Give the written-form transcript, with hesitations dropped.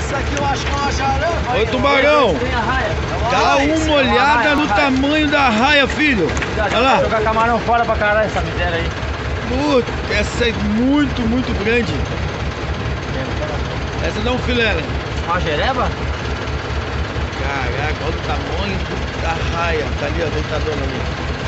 Essa aqui eu acho que é uma jarama. Ô Tubarão, dá uma olhada no tamanho da raia, filho. Olha lá. Jogar camarão fora pra caralho essa miséria aí. Puta, essa é muito, muito grande. Essa dá um filé, né? Uma jereba? Caraca, olha o tamanho da raia. Tá ali, ó, deitadona ali.